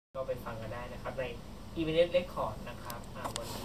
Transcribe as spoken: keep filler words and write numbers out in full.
ก็ไปฟังกันได้นะครับใน อี วี เอส Record นะครับวัน